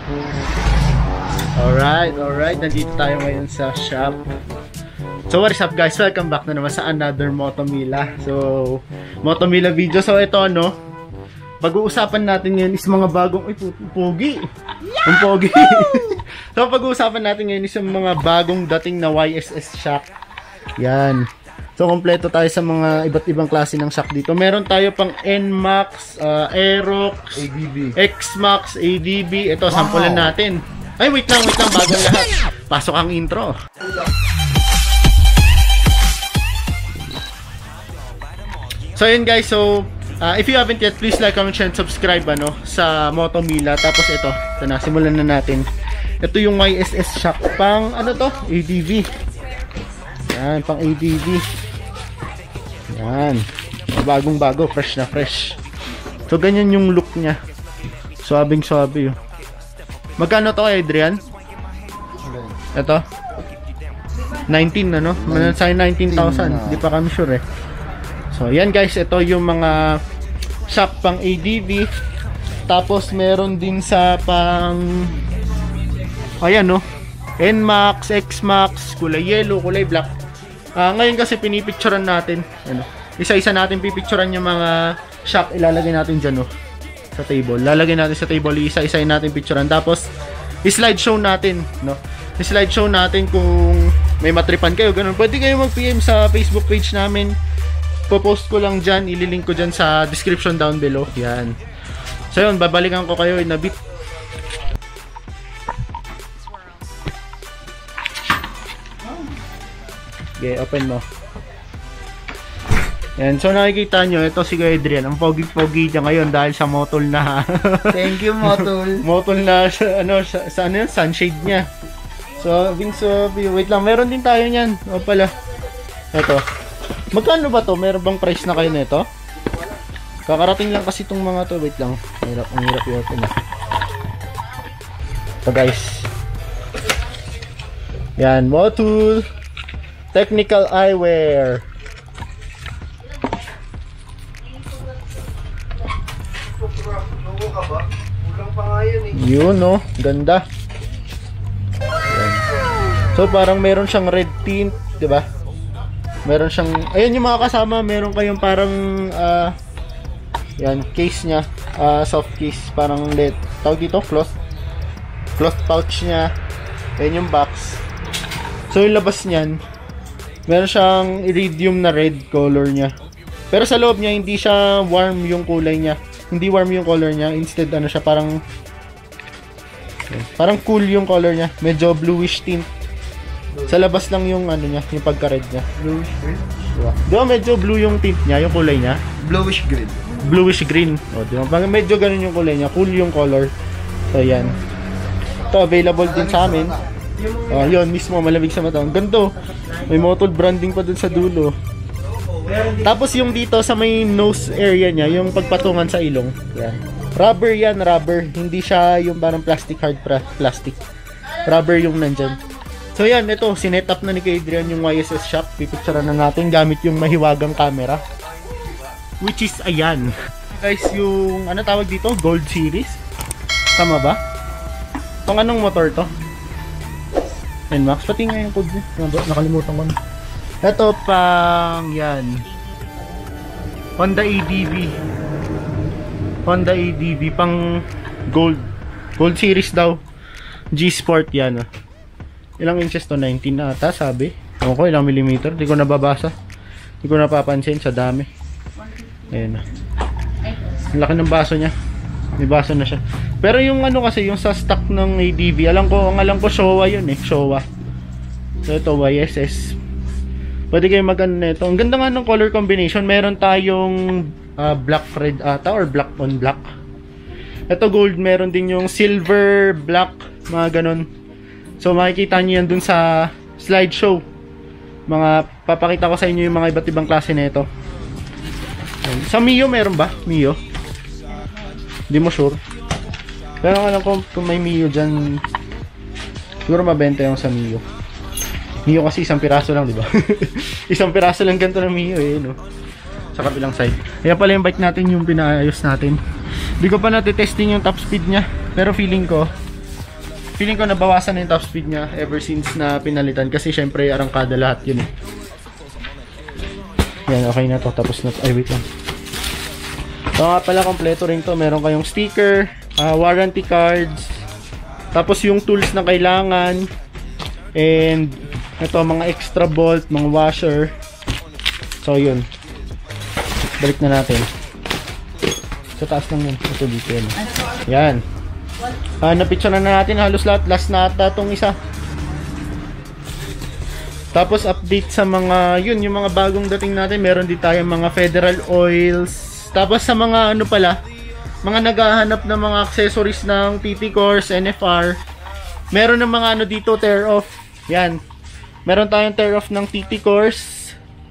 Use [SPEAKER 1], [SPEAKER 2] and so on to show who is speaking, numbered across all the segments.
[SPEAKER 1] Alright. Nandito tayo ngayon sa shop. So what is up guys? Welcome back na naman sa another Motomila. So, Motomila video. So ito ano, pag-uusapan natin ngayon is mga bagong... Ay, pogi! Ang pogi! So pag-uusapan natin ngayon is mga bagong dating na YSS shock. Yan. So kompleto tayo sa mga iba't ibang klase ng shock dito. Meron tayo pang NMAX, Aerox,
[SPEAKER 2] ADB,
[SPEAKER 1] X-Max, ADB. Ito, sampulan natin. Ay, wait lang, bagong lahat. Pasok ang intro. So yun guys, so if you haven't yet, please like, comment, share, and subscribe sa Motomila. Tapos ito na, simulan na natin. Ito yung YSS shock pang ano to? ADV. Yan, pang ADV. Yan. Bagong bago, fresh na fresh. So ganyan yung look niya. Swabing swabe yun. Magkano to, Adrian? Ito? 19 ano? Sa 19,000. Hindi pa kami sure eh. So yan guys, ito yung mga shock pang ADV. Tapos meron din sa pang ayan no, NMAX, X-Max, kulay yellow, kulay black. Ngayon kasi pinipicturean natin, isa-isa natin pipicturean yung mga shock, ilalagay natin dyan sa table. Lalagay natin sa table, isa-isahin natin picturean. Tapos i-slideshow natin, i-slideshow natin kung may matripan kayo, ganun. Pwede kayo mag-PM sa Facebook page namin. Popost ko lang dyan, ililink ko dyan sa description down below. Yan. So yun, babalikan ko kayo in a bit. Okay, open mo. Yan, so nakikita nyo, ito si Adrian, ang pogi-pogi niya ngayon dahil sa motol na.
[SPEAKER 2] Thank you, motol.
[SPEAKER 1] Motol na, sa ano yun, sunshade niya. So, wait lang, meron din tayo niyan. O pala, ito. Magkano ba to? Meron bang price na kayo nito? Kakarating lang kasi itong mga to. Wait lang, ang hirap i-open na. So guys, yan, Motul Technical Eyewear. Yun no, ganda. Ayan. So parang meron siyang red tint, di ba? Meron siyang, ayan yung mga kasama, meron kayong parang yan, case niya, soft case, parang tawag dito, cloth pouch niya. Ayan yung box. So yung labas niyan, meron siyang iridium na red color niya. Pero sa loob niya, hindi siya warm yung kulay niya. Hindi warm yung color niya. Instead, ano siya, parang cool yung color niya. Medyo bluish tint. Sa labas lang yung ano niya, yung pagka-red niya.
[SPEAKER 2] Bluish green?
[SPEAKER 1] Di ba medyo blue yung tint niya, yung kulay niya?
[SPEAKER 2] Bluish green.
[SPEAKER 1] Bluish green. O, di ba? Medyo ganun yung kulay niya. Cool yung color. So, yan. Ito, available din sa amin. Yun, mismo, malamig sa mata. Ang ganda. May Motul branding pa dun sa dulo. Tapos yung dito sa may nose area niya, yung pagpatungan sa ilong. Yan. Rubber yan, rubber. Hindi siya yung parang plastic, hard plastic. Rubber yung nandyan. So yan, ito, sinet up na ni Adrian yung YSS shock. Pipicturean na natin gamit yung mahiwagang camera. Which is, ayan. Guys, yung, ano tawag dito? Gold series. Tama ba? Pang anong motor to? NMAX, pati nga yung code niya. Nakalimutan ko na. Ito pang yan, Honda ADV. Honda ADV pang gold series daw. G-Sport yan. Ilang inches to? 19 na ata sabi. Okay, ilang millimeter, di ko nababasa, di ko napapansin sa dami. Ayan na, ang laki ng baso niya. May baso na siya. Pero yung ano kasi, yung sa stock ng ADV, ang alam ko Showa yun eh, Showa. So ito YSS. Pwede kayo mag-ano nito. Ang ganda nga ng color combination. Meron tayong black red ata or black on black. Ito gold, meron din yung silver, black, mga ganun. So makikita nyo yan dun sa slideshow. Papakita ko sa inyo yung mga iba't ibang klase nito. Sa Mio meron ba? Mio? Hindi mo sure. Pero alam ko kung may Mio dyan, siguro mabenta yung sa Mio. Mio kasi isang piraso lang, di ba? Isang piraso lang ganito ng Mio eh, no? Sa kabilang side. Ayan pala yung bike natin, yung pinaayos natin. Hindi ko pa natitesting yung top speed niya. Pero feeling ko, feeling ko nabawasan na yung top speed niya ever since na pinalitan kasi syempre arangkada lahat yun eh. Yan, okay na to. Tapos na. Ay, wait lang. So nga pala, kompleto rin to. Meron kayong sticker, warranty cards, tapos yung tools na kailangan, and ito, mga extra bolt, mga washer. So yun. Balik na natin. Sa taas lang yun. Ito dito yan. Yan. Napicture na natin halos lahat. Last na ata itong isa. Tapos update sa mga, yun, yung mga bagong dating natin. Meron din tayong mga federal oils. Tapos sa mga ano pala, mga naghahanap ng mga accessories ng TT Course, NFR. Meron ng mga ano dito, tear off. Yan. Meron tayong tear off ng TT Course.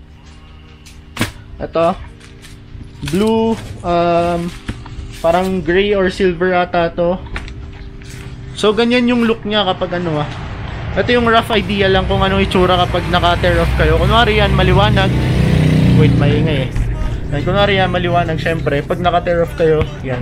[SPEAKER 1] Ito. Blue, parang gray or silver ata to. So ganyan yung look niya kapag ano Ito yung rough idea lang kung anong itsura kapag naka-tear off kayo. Kunwari yan, maliwanag. Wait, maingay eh. Yan, kunwari yan, maliwanag syempre. Pag naka-tear off kayo, yan.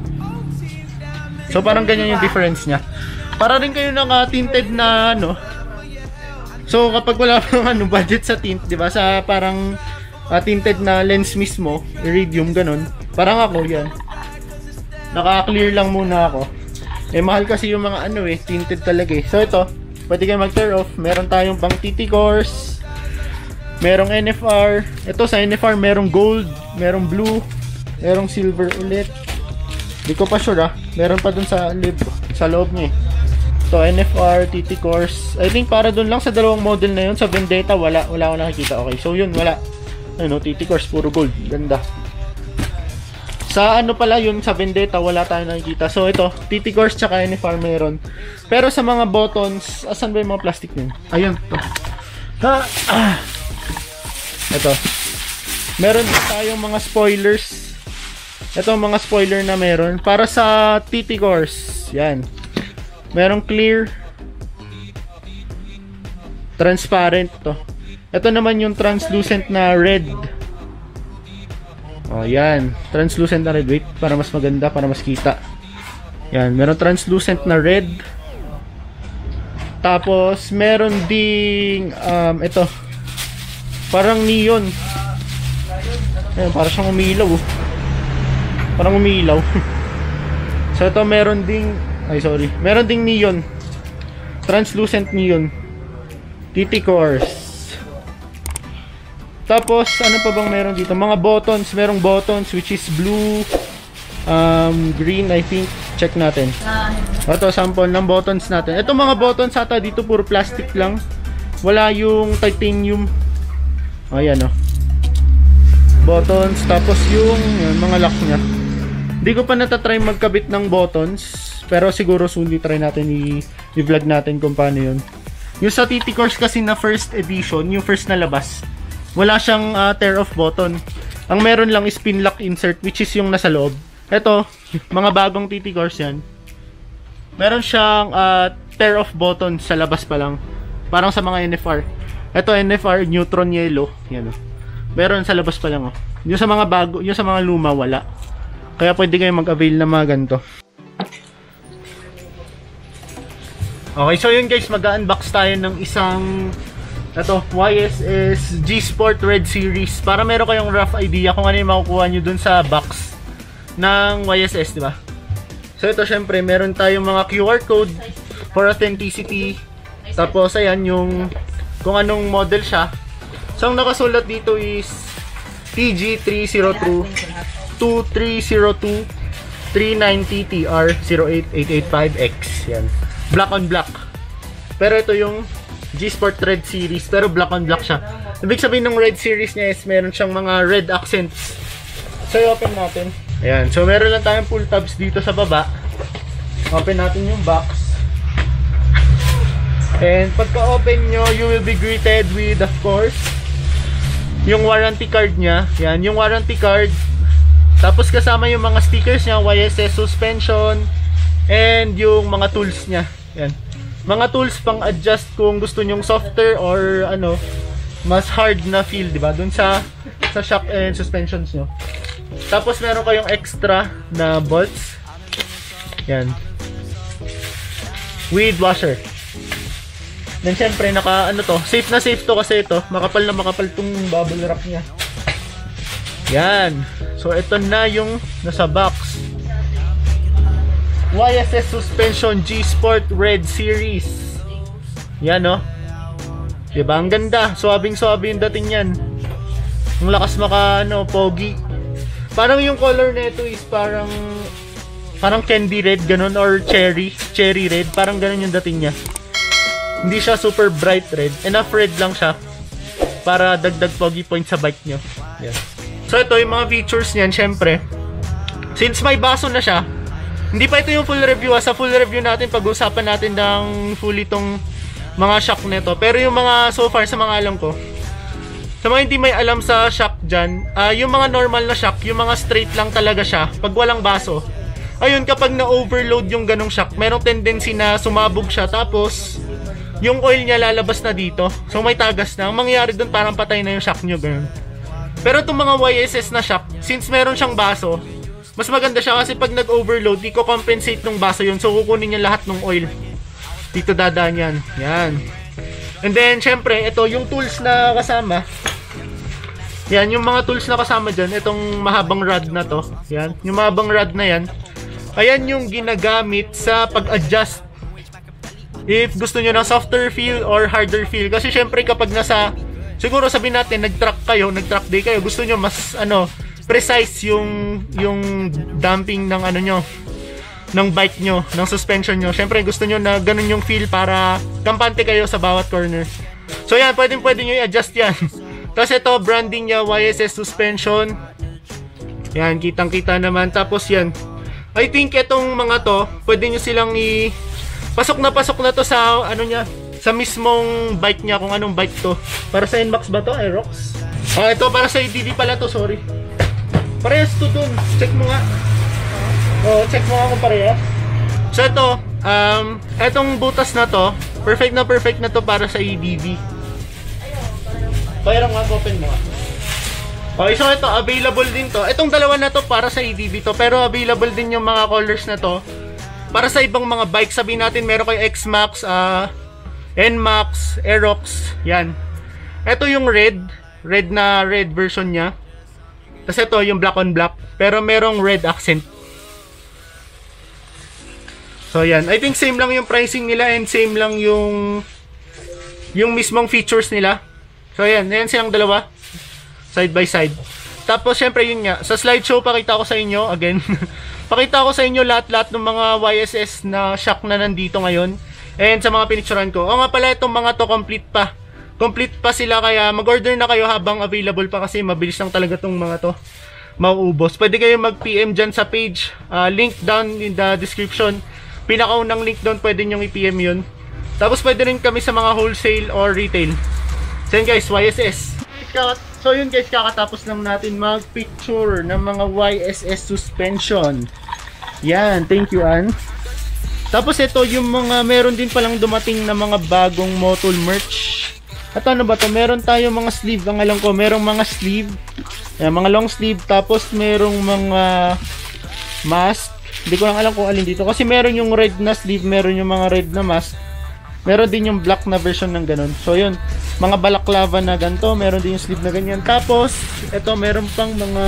[SPEAKER 1] So parang ganyan yung difference niya. Para rin kayo naka-tinted na ano. So kapag wala pang budget sa tint, di ba? Sa parang tinted na lens mismo, iridium, ganun. Parang ako, yan. Naka-clear lang muna ako. Mahal kasi yung mga ano tinted talaga eh. So ito, pwede kayo mag-tear off. Meron tayong pang TT Course. Merong NFR. Ito sa NFR, merong gold, merong blue, merong silver ulit. Di ko pa sure Meron pa dun sa loob niya eh. So NFR, TT Course. I think para dun lang sa dalawang model na yun. Sa Vendetta, wala ko nakikita. Okay, so yun, wala. Ano, TT Course, puro gold. Ganda. Sa ano pala yun, sa Vendetta, wala tayong nakikita. So ito, TT Course tsaka NFR meron. Pero sa mga buttons, asan ba yung mga plastic yun? Ayun, ito. Ito. Meron tayong mga spoilers. Ito mga spoiler na meron. Para sa TT Course. Yan. Merong clear. Transparent to. Ito naman yung translucent na red. Oh, yan. Translucent na red. Wait, para mas maganda, para mas kita. Yan, meron translucent na red. Tapos, meron ding, ito. Parang neon. Ayan, parang siyang umilaw. Parang umilaw. So, ito meron ding, meron ding neon. Translucent neon. TT Course. Tapos, ano pa bang meron dito? Mga buttons. Merong buttons which is blue, green, I think. Check natin. Ito, sample ng buttons natin. Ito mga buttons ata dito, puro plastic lang. Wala yung titanium. Ayan buttons. Tapos yung mga lock nya. Hindi ko pa natatry magkabit ng buttons. Pero siguro soon try natin i-vlog natin kung paano yun. Yung sa TT Course kasi na first edition, yung first na labas, wala siyang tear off button. Ang meron lang is pin lock insert which is yung nasa loob. Ito, mga bagong TT Course yan. Meron siyang tear off button sa labas pa lang. Parang sa mga NFR. Ito NFR neutron yellow. Yan meron sa labas pa lang Yung sa mga bago, yung sa mga luma wala. Kaya pwede kayong mag-avail na mga ganito. Okay, so yun guys, mag-unbox tayo ng isang YSS G Sport Red Series para meron kayong rough idea kung ano yung makukuha nyo dun sa box ng YSS, di ba? So ito syempre, meron tayong mga QR code for authenticity. Tapos ayan yung kung anong model siya. So ang nakasulat dito is TG302-390TR08885X. Yan. Black on black. Pero ito yung G Sport Red Series. Pero black on black siya. Ibig sabihin ng Red Series niya is meron siyang mga red accents. So i-open natin. Ayan. So meron lang tayong pull tabs dito sa baba. Open natin yung box. And pagka-open nyo, you will be greeted with, of course, yung warranty card niya. Yan, yung warranty card. Tapos kasama yung mga stickers niya, YSS suspension, and yung mga tools niya. Yan. Mga tools pang adjust kung gusto nyong softer or ano, mas hard na feel, di ba? Dun sa shock and suspensions nyo. Tapos meron kayong extra na bolts. Yan. with washer. Then syempre naka ano to, safe na safe to kasi ito, makapal na makapal tong bubble wrap niya. Yan. So ito na yung nasa box. YSS Suspension G Sport Red Series. Yan no. Diba? Ang ganda. Swabing-swabe yung dating yan. Ang lakas maka ano, pogi. Parang yung color nito is parang candy red ganun or cherry red. Parang ganun yung dating niya. Hindi siya super bright red. Enough red lang siya para dagdag pogi point sa bike nyo. Yan. So ito yung mga features niyan, syempre. Since may baso na siya, hindi pa ito yung full review. Sa full review natin, pag-uusapan natin ng full itong mga shock nito. Pero yung mga so far sa mga alam ko, sa mga hindi may alam sa shock dyan, yung mga normal na shock, yung mga straight lang talaga siya, pag walang baso, ayun, kapag na-overload yung ganong shock, merong tendency na sumabog siya, tapos yung oil niya lalabas na dito. So may tagas na. Ang mangyayari doon, parang patay na yung shock nyo, ganun. Pero itong mga YSS na shock, since meron siyang baso, mas maganda siya kasi pag nag-overload, di ko compensate ng baso yun. So kukunin niya lahat ng oil. Dito dadaan yan. Yan. And then, syempre, ito yung tools na kasama. Yan, yung mga tools na kasama dyan. Itong mahabang rod na to. Yan. Yung mahabang rod na yan. Ayan yung ginagamit sa pag-adjust. If gusto nyo ng softer feel or harder feel. Kasi syempre kapag nasa, siguro sabihin natin, nag-track day kayo, gusto nyo mas, precise yung damping ng nyo, ng bike nyo, ng suspension nyo. Syempre gusto nyo na ganun yung feel para kampante kayo sa bawat corner. So yan, pwede nyo i-adjust yan. Tapos ito, branding niya, YSS Suspension. Yan, kitang-kita naman. Tapos yan, I think itong mga to, pwede nyo silang pasok na to sa niya, sa mismong bike niya, kung anong bike to. Para sa NMAX ba to? Aerox? Ito para sa ADV pala to, sorry. Parehas to dun. Check mo nga. Check mo nga kung parehas. So ito, etong butas na to, perfect na to para sa ADV. Parang nga, open mo nga. Okay, so ito, available din to. Itong dalawa na to para sa ADV to, pero available din yung mga colors na to para sa ibang mga bike. Sabihin natin, meron kayo X-Max, NMAX, Aerox, yan. Ito yung red version niya. Tapos ito yung black on black, pero merong red accent. So yan, I think same lang yung pricing nila and same lang yung mismong features nila. So yan silang dalawa, side by side. Tapos syempre yun nga, sa slideshow pakita ko sa inyo, again, pakita ko sa inyo lahat-lahat ng mga YSS na shock na nandito ngayon. And sa mga pinicturan ko. O nga pala, itong mga to complete pa. Complete pa sila, kaya mag-order na kayo habang available pa kasi mabilis lang talaga itong mga to mauubos. Pwede kayo mag-PM dyan sa page. Link down in the description. Pinakaunang link down, pwede nyong i-PM yun. Tapos pwede rin kami sa mga wholesale or retail. So yun guys, YSS. So yun guys, kakatapos lang natin mag-picture ng mga YSS suspension. Yan, thank you Ann. Tapos ito yung mga, meron din palang dumating na mga bagong Motul merch. At ano ba to? Meron tayo mga sleeve. Ang alam ko, merong mga sleeve. Yan, mga long sleeve. Tapos merong mga mask. Hindi ko lang alam kung alin dito. Kasi meron yung red na sleeve, meron yung mga red na mask. Meron din yung black na version ng ganun. So yun, mga balaklava na ganito. Meron din yung sleeve na ganyan. Tapos, ito meron pang mga,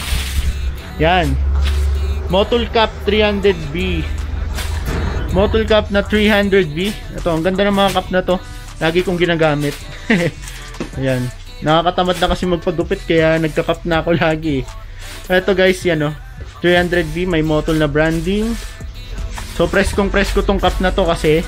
[SPEAKER 1] yan, Motul Cap 300B. Motul Cap na 300B. Ito, ang ganda ng mga cap na to. Lagi kong ginagamit. Ayan. Nakakatamad na kasi magpagupit kaya nagka-cap na ako lagi. Ito guys, yan 300B, may Motul na branding. So press ko tong cap na to kasi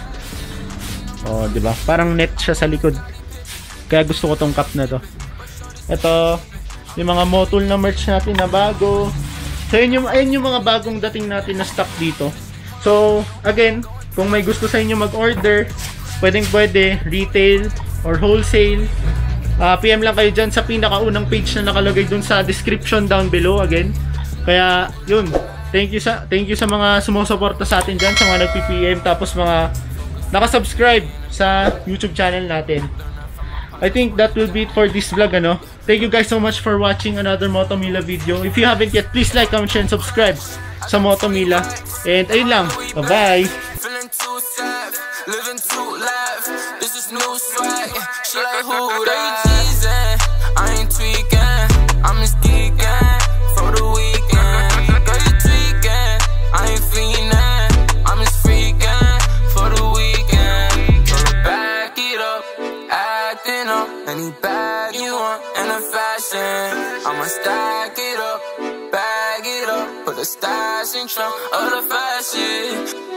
[SPEAKER 1] di ba? Parang net siya sa likod. Kaya gusto ko tong cap na to. Ito, yung mga Motul na merch natin na bago. So ayun yung mga bagong dating natin na stock dito. So, again, kung may gusto sa inyo mag-order, pwede, retail or wholesale. PM lang kayo dyan sa pinakaunang page na nakalagay dun sa description down below again. Kaya, yun. Thank you sa mga sumusuporta sa atin dyan, sa mga nag-PPM, tapos mga nakasubscribe sa YouTube channel natin. I think that will be it for this vlog, Thank you guys so much for watching another Motomila video. If you haven't yet, please like, comment, share, and subscribe sa Motomila. And ayun lang. Bye-bye!
[SPEAKER 3] living two life. This is new swag. She like who that? Teasing, I ain't tweaking. I'm just geeking for the weekend. Girl, you tweaking, I ain't fiending. I'm just freaking for the weekend. So back it up, acting up. Any bag you want and the fashion, I'ma stack it up, bag it up, put a stash in trunk of the fashion.